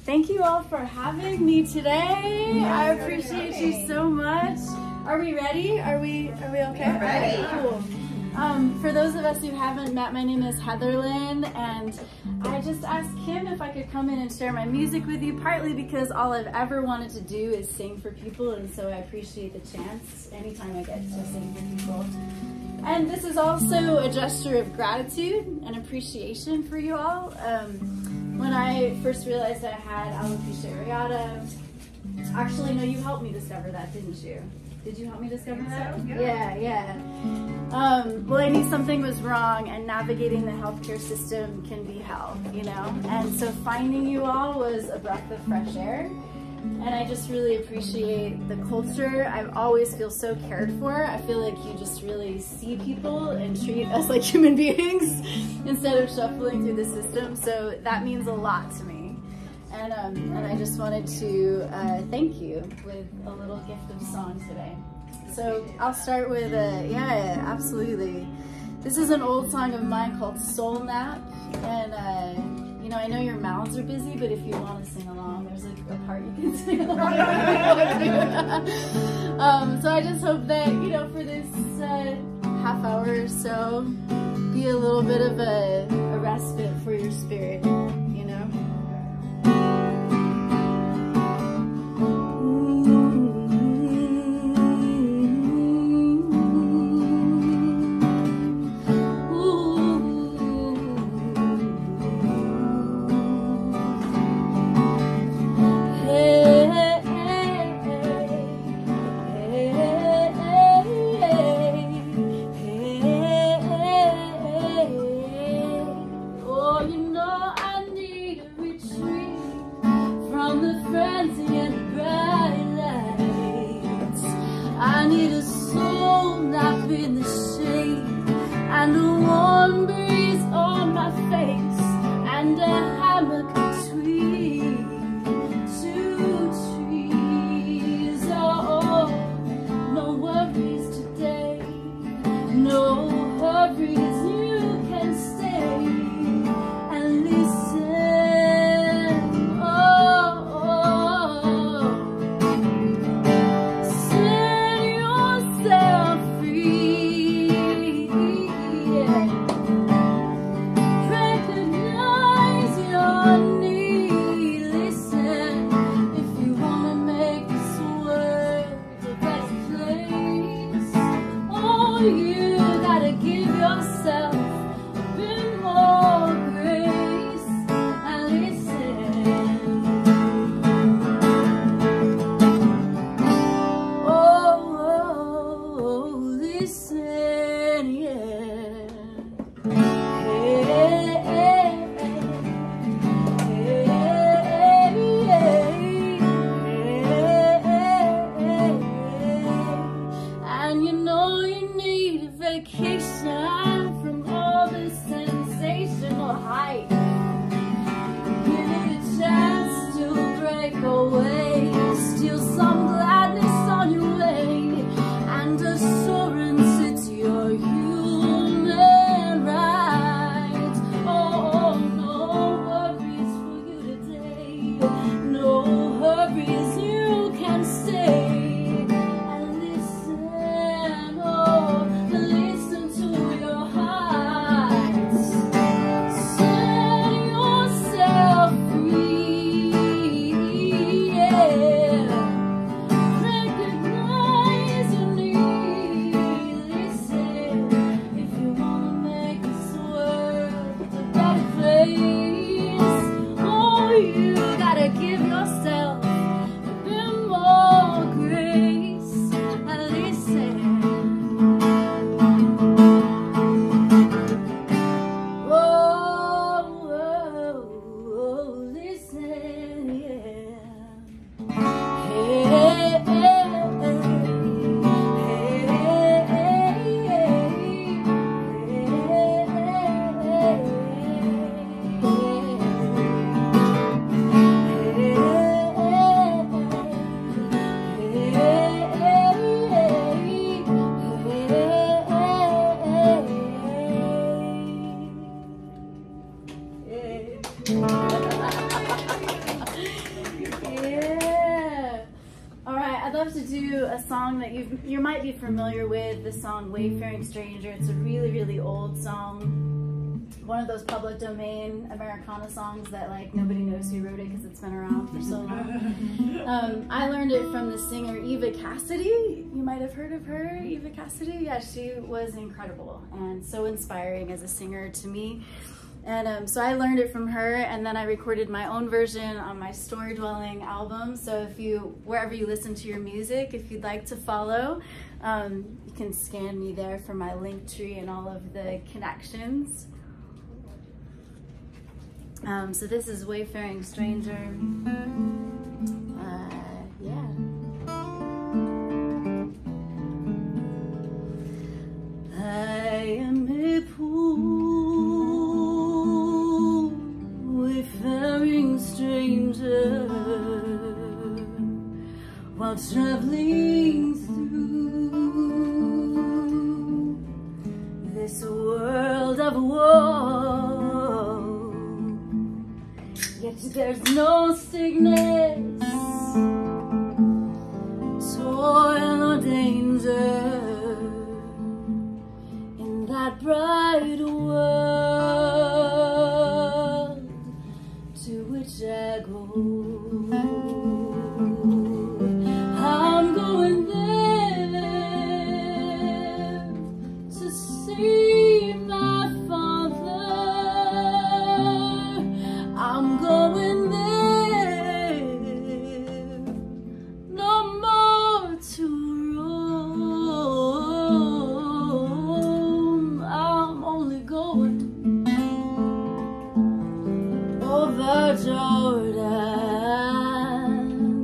Thank you all for having me today. I appreciate you so much. Are we ready? Are we okay? Ready. Cool. For those of us who haven't met, my name is Heatherlyn, and I just asked Kim if I could come in and share my music with you, partly because all I've ever wanted to do is sing for people, and so I appreciate the chance anytime I get to sing for people. And this is also a gesture of gratitude and appreciation for you all. When I first realized I had alopecia areata, actually, no, you helped me discover that, didn't you? Did you help me discover that? So, Yeah. Well, I knew something was wrong, and navigating the healthcare system can be hell, you know? And so finding you all was a breath of fresh air. And I just really appreciate the culture. I always feel so cared for. I feel like you just really see people and treat us like human beings instead of shuffling through the system. So that means a lot to me. And I just wanted to thank you with a little gift of song today. So I'll start with, yeah, absolutely. This is an old song of mine called Soul Nap. And, you know, I know your mouths are busy, but if you want to sing along, there's a part you can sing along with. So I just hope that, you know, for this half hour or so, be a little bit of a respite for your spirit, you know? I need a soul nap in the shade, and a warm breeze on my face, and a hammock between two trees. Oh, no worries today, no hurries, you can stay and listen. Recognize your to do a song that you might be familiar with, the song Wayfaring Stranger. It's a really, really old song. One of those public domain Americana songs that like nobody knows who wrote it because it's been around for so long. I learned it from the singer Eva Cassidy. You might have heard of her, Eva Cassidy. Yeah, she was incredible and so inspiring as a singer to me. And so I learned it from her, and then I recorded my own version on my Story Dwelling album. So if wherever you listen to your music, if you'd like to follow, you can scan me there for my link tree and all of the connections. So this is Wayfaring Stranger. Yeah. I am a poor wayfaring stranger while traveling through this world of woe. Yet there's no sickness, toil or danger in that bright world to which I go. I'm going there to see my Father. I'm going there, no more to roam. I'm only going over Jordan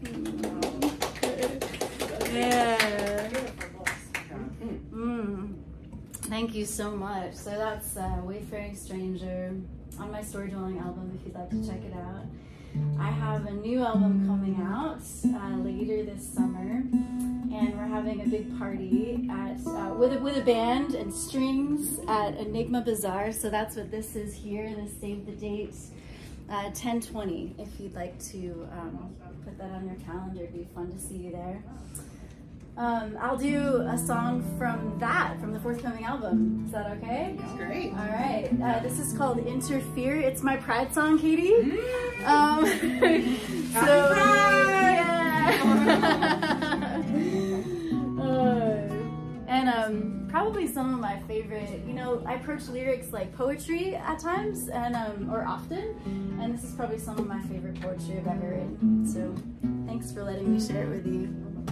Yeah. Thank you so much. So that's Wayfaring Stranger on my Story Dwelling album if you'd like to check it out. I have a new album coming out later this summer, and we're having a big party at with a band and strings at Enigma Bazaar. So that's what this is here. This save the date, 10/20. If you'd like to put that on your calendar, it'd be fun to see you there. I'll do a song from the forthcoming album. Is that okay? That's great. All right. This is called Interfere. It's my pride song, Katie. So, and probably some of my favorite, you know, I approach lyrics like poetry at times, and or often, and this is probably some of my favorite poetry I've ever written. So thanks for letting me share it with you.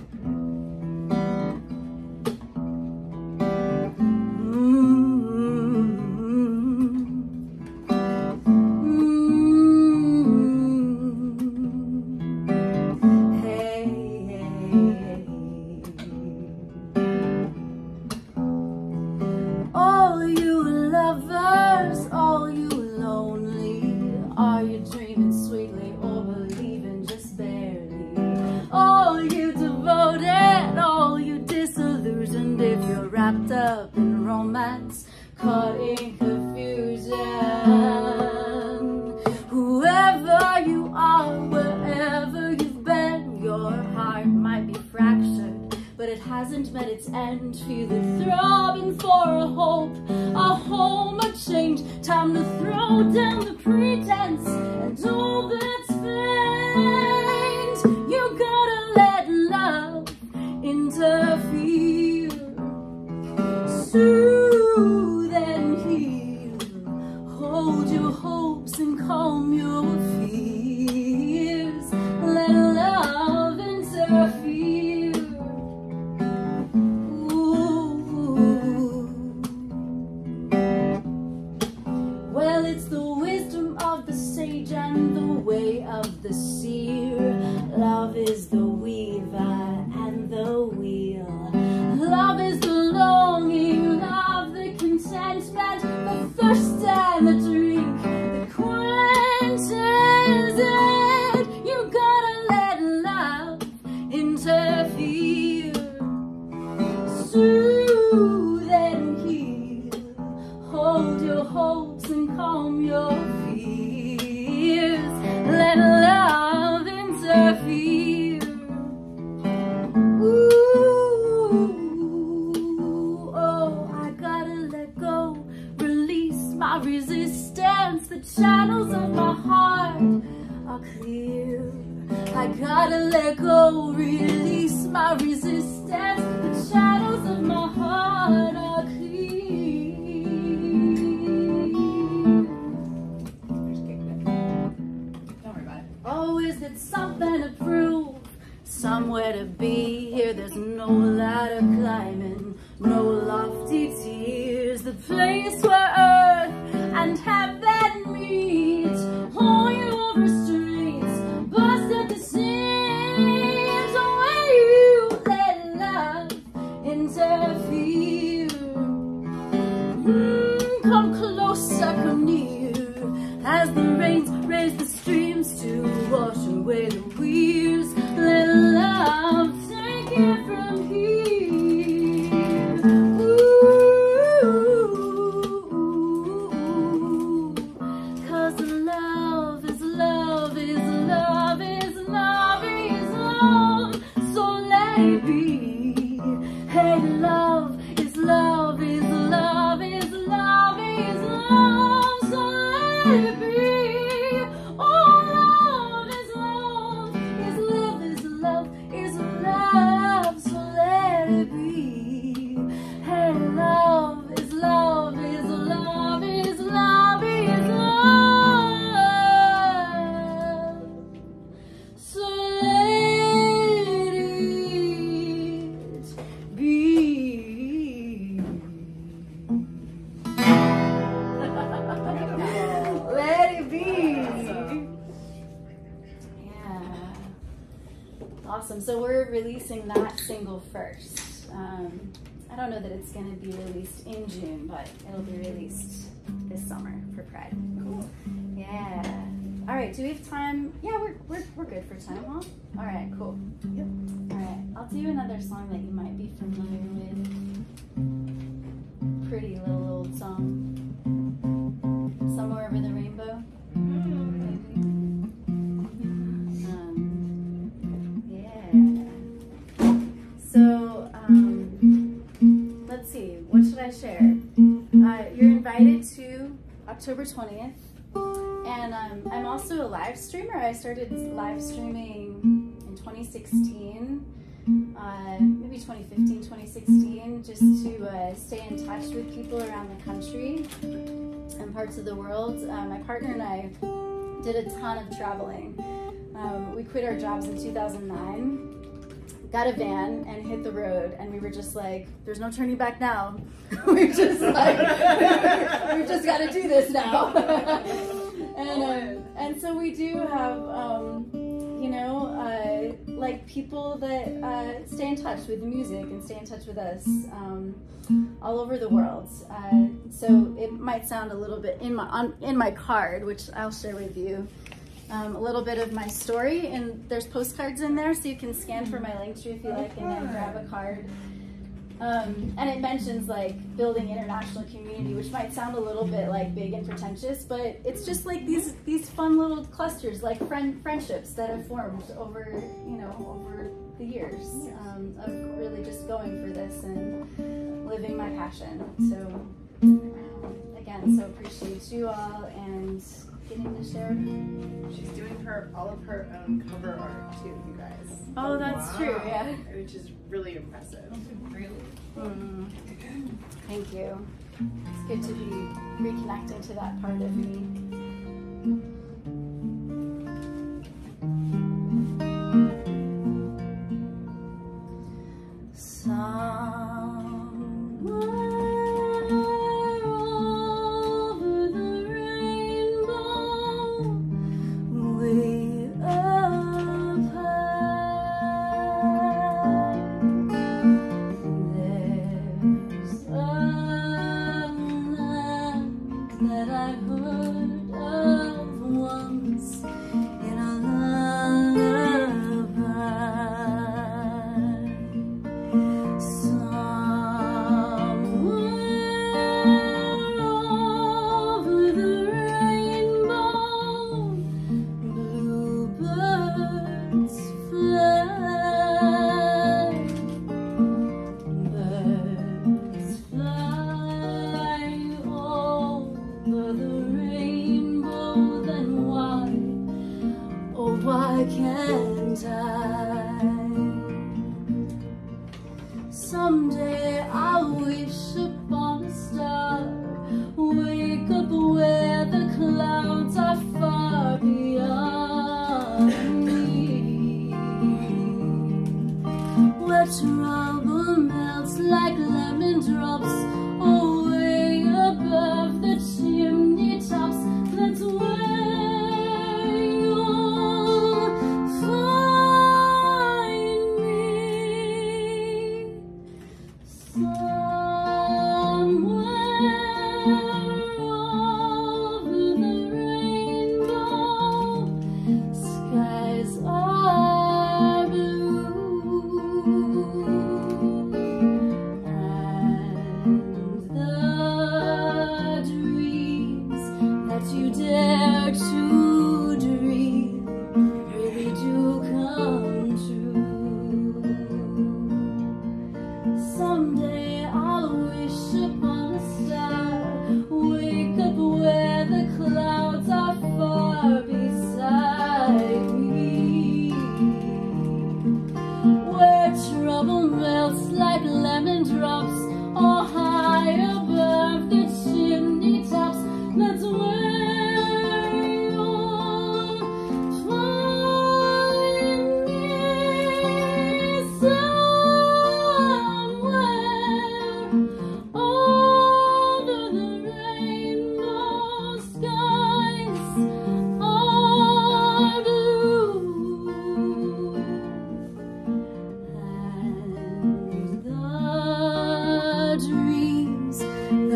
Up in romance, caught in confusion. Whoever you are, wherever you've been, your heart might be fractured, but it hasn't met its end. Feel it throbbing for a hope, a home, a change. Time to throw down the pretense and all that's feigned. You gotta let love interfere. Soothe and heal, hold your hopes and calm your fears. Let love interfere. Ooh. Well, it's the wisdom of the sage and the way of the seer. Love is the weaver and the wheel. Love is the longing, love the contentment, the thirst and the drink that quenches it. You gotta let love interfere. Soothe and heal, hold your hopes and calm your fears. Let love interfere. Ooh. My resistance, the channels of my heart are clear. I gotta let go, release my resistance, the channels of my heart are clear. Don't worry about it. Oh, is it something to prove? Somewhere to be here, there's no ladder climbing, no lofty tears. The place where earth and heaven meet, holding over streets, bust at the seams. When you let love interfere, come closer, come near, as the rains raise the streams to wash away the weeds. Let love take it from here. Ooh. Awesome. So we're releasing that single first. I don't know that it's going to be released in June, but it'll be released this summer for Pride. Cool. Yeah. All right. Do we have time? Yeah, we're good for time, huh? All right. Cool. Yep. All right. I'll do another song that you might be familiar with. Pretty little old song. Somewhere Over the Rainbow. Let's see, what should I share? You're invited to October 20th, and I'm also a live streamer. I started live streaming in 2016, maybe 2015, 2016, just to stay in touch with people around the country and parts of the world. My partner and I did a ton of traveling. We quit our jobs in 2009. Got a van and hit the road, and we were just like, there's no turning back now. We're just like, we've just got to do this now. And so we do have, you know, like people that stay in touch with the music and stay in touch with us all over the world. So it might sound a little bit in my card, which I'll share with you. A little bit of my story, and there's postcards in there, so you can scan for my Linktree if you like, and then grab a card. And it mentions like building international community, which might sound a little bit like big and pretentious, but it's just like these fun little clusters, like friendships that have formed over over the years of really just going for this and living my passion. So again, so appreciate you all and getting to share. She's doing all of her own cover art too, you guys. Oh, that's true, yeah. Which is really impressive. Really. Thank you. It's good to be reconnected to that part of me.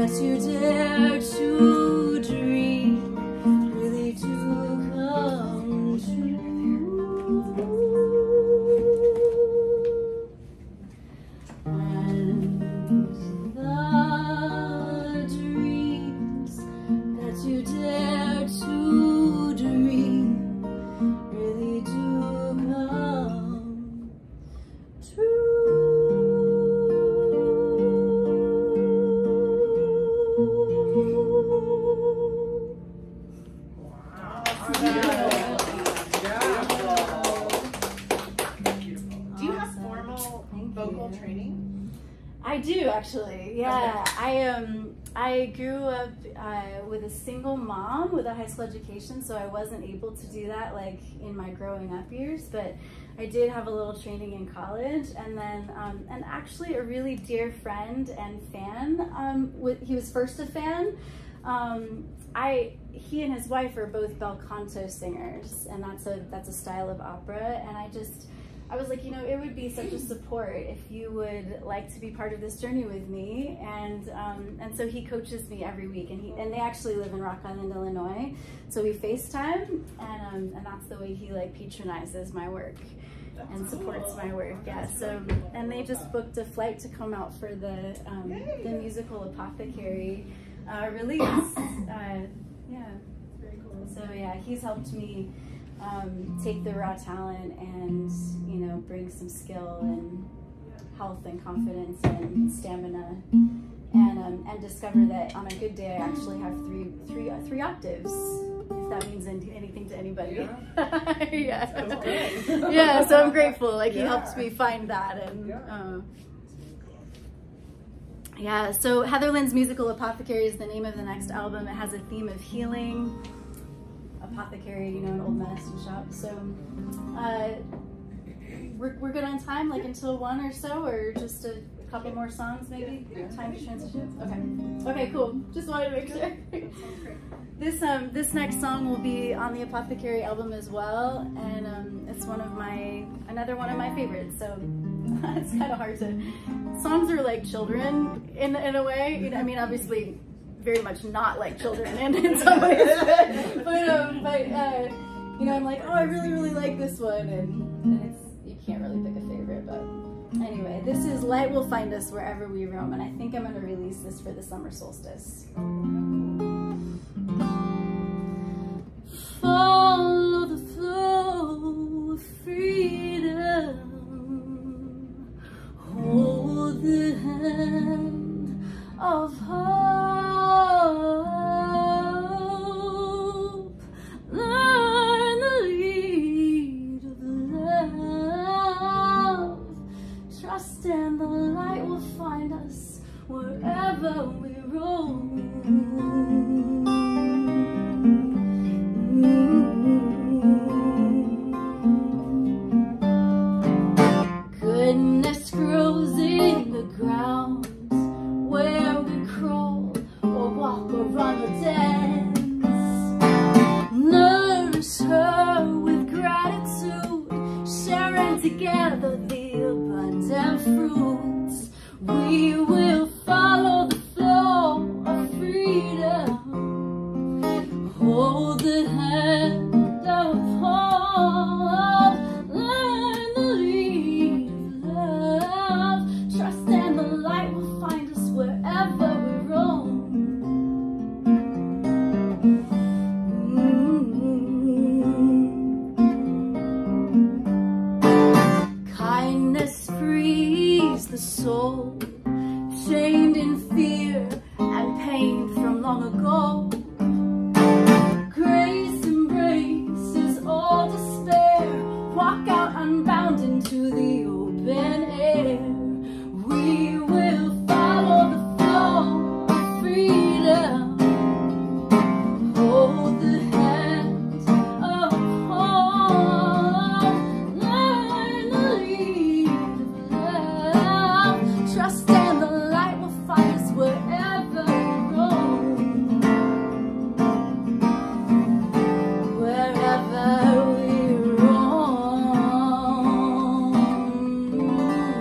that you dare to dream really do come true. And the dreams that you dare to dream really do come true. Do you have formal vocal training? I do, actually. Yeah. Okay. I grew up with a single mom with a high school education, so I wasn't able to do that like in my growing up years, but I did have a little training in college. And then and actually a really dear friend and fan, he was first a fan. He and his wife are both bel canto singers, and that's a style of opera. And I was like, you know, it would be such a support if you would like to be part of this journey with me. And so he coaches me every week, and they actually live in Rock Island, Illinois. So we FaceTime, and that's the way he like patronizes my work and supports my work. Yeah. So, and they just booked a flight to come out for the musical Apothecary release. Yeah. Very cool. So yeah, he's helped me take the raw talent and, you know, bring some skill and health and confidence and stamina, and discover that on a good day I actually have three octaves, if that means anything to anybody. Yeah. Yeah, so I'm grateful. Like he helped me find that. And yeah, so Heatherlyn's musical Apothecary is the name of the next album. It has a theme of healing. Apothecary, you know, an old medicine shop. So we're good on time, like until 1 or so, or just a couple more songs maybe? Time to transition? Okay, cool. Just wanted to make sure. This next song will be on the Apothecary album as well, and it's another one of my favorites. So it's kind of hard to. Songs are like children in a way. You know, I mean, obviously very much not like children in some ways, but you know, I'm like, oh, I really like this one, and you can't really pick a favorite. But anyway, this is Light Will Find Us Wherever We Roam, and I think I'm going to release this for the summer solstice. Follow the flow of freedom, hold the hand of hope. Learn the lead of love. Trust and the light will find us wherever we roam. Goodness grows in the ground where we crawl or walk or run or dance. Nourish her with gratitude, sharing together the abundant fruits. We will follow the flow of freedom, hold the hand of hope, learn the lead of love. Trust and the light will find us wherever we roam. Kindness frees the soul, chained in fear and pain from long ago. Grace embraces all despair. Walk out unbound into the open air. We will follow the flow of freedom, hold the hand of hope, learn the lead of love. Trust and the light will find us wherever we roam. Wherever we roam.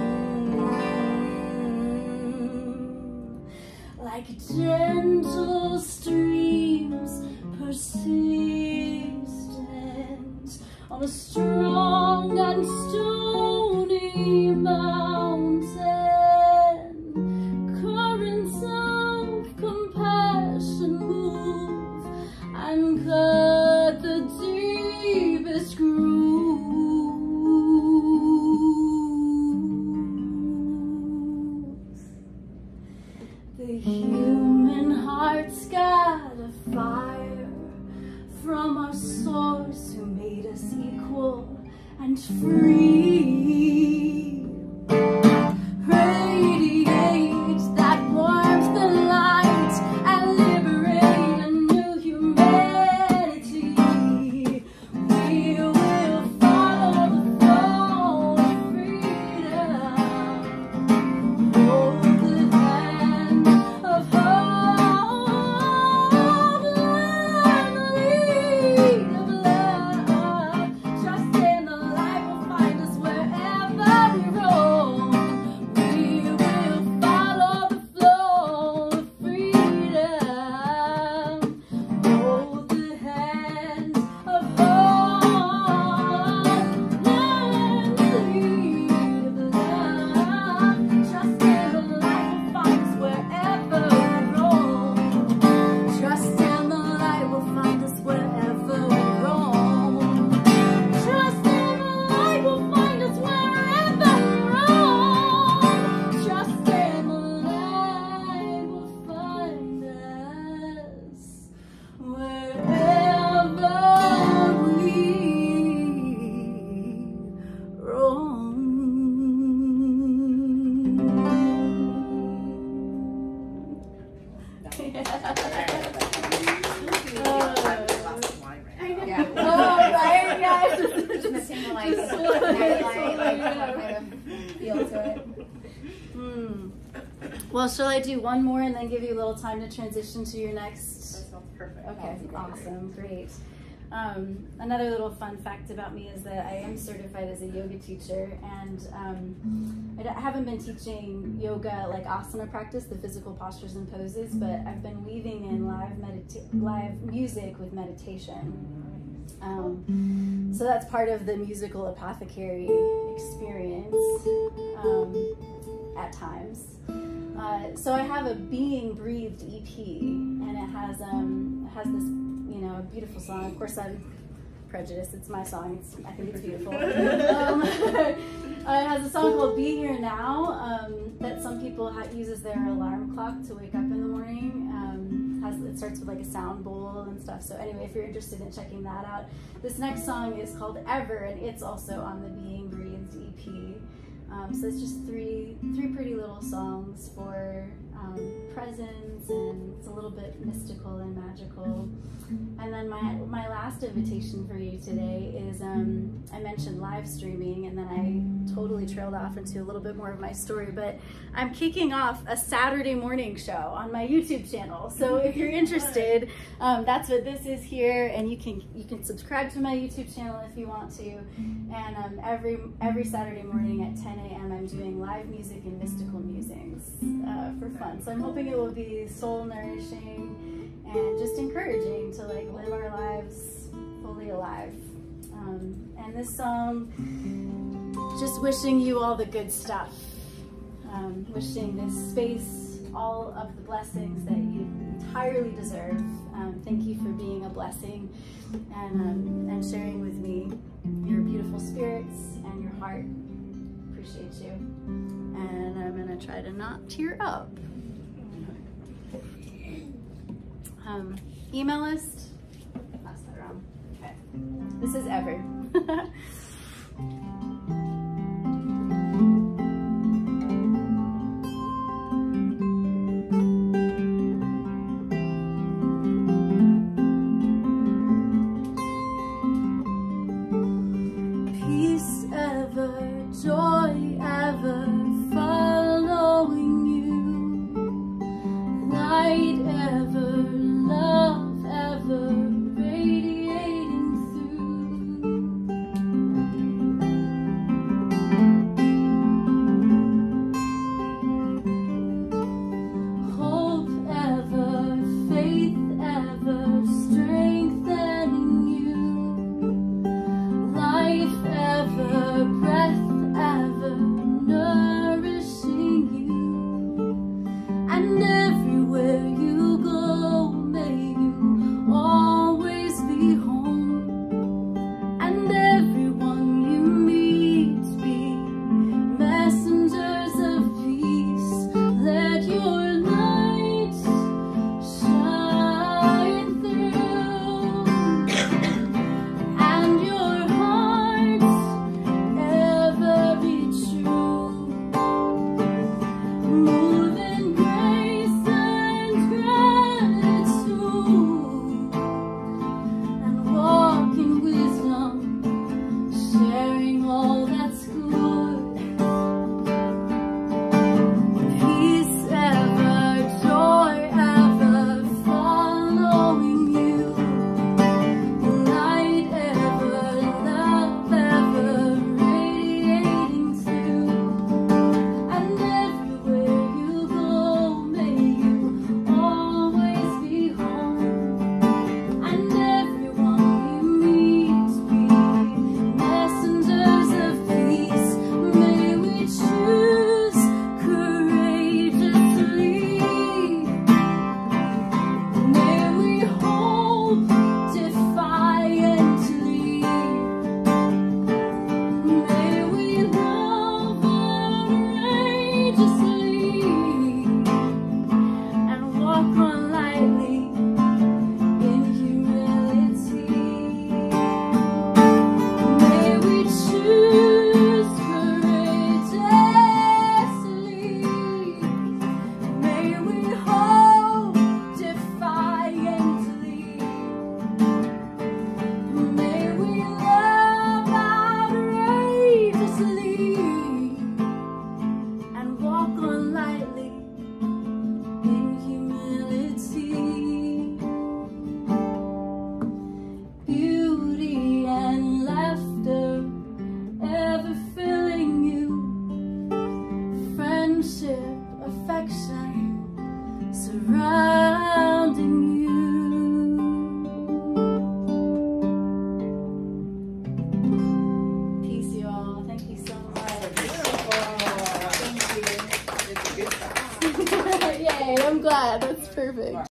Well, shall I do one more and then give you a little time to transition to your next? That sounds perfect. Okay, awesome, great. Another little fun fact about me is that I am certified as a yoga teacher, and I haven't been teaching yoga like asana practice, the physical postures and poses, but I've been weaving in live music with meditation. So that's part of the musical apothecary experience at times. So I have a Being Breathed EP, and it has this, you know, a beautiful song. Of course, I'm prejudiced. It's my song. I think it's beautiful. It has a song called "Be Here Now" that some people use as their alarm clock to wake up in the morning. It starts with like a sound bowl and stuff. So anyway, if you're interested in checking that out, this next song is called "Ever," and it's also on the Being Breathed EP. So it's just three pretty little songs for presence, and it's a little bit mystical and magical. And then my last invitation for you today is, I mentioned live streaming, and then I totally trailed off into a little bit more of my story, but I'm kicking off a Saturday morning show on my YouTube channel. So if you're interested, that's what this is here, and you can subscribe to my YouTube channel if you want to. And every Saturday morning at 10 a.m. I'm doing live music and mystical musings for fun. So I'm hoping it will be soul nourishing and just encouraging to like live our lives fully alive. And this song, just wishing you all the good stuff. Wishing this space all of the blessings that you entirely deserve. Thank you for being a blessing and sharing with me your beautiful spirits and your heart. Appreciate you. And I'm gonna try to not tear up. Email list. Pass that around. Okay. This is Ever. Peace ever, joy ever, following you. Light ever, love ever, radiating through. friendship, affection surrounding you. Peace, you all. Thank you so much. Beautiful. Thank you. It's a good job. Yay, I'm glad. That's perfect.